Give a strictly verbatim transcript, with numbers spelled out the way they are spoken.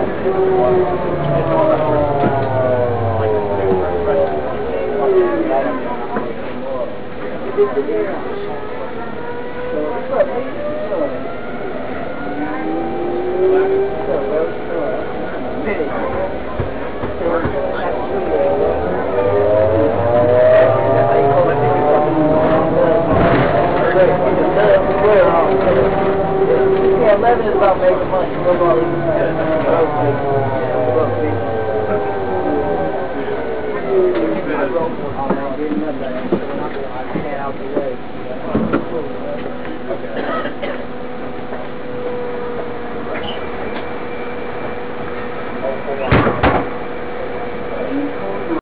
Yeah, eleven is about making money. Out the way.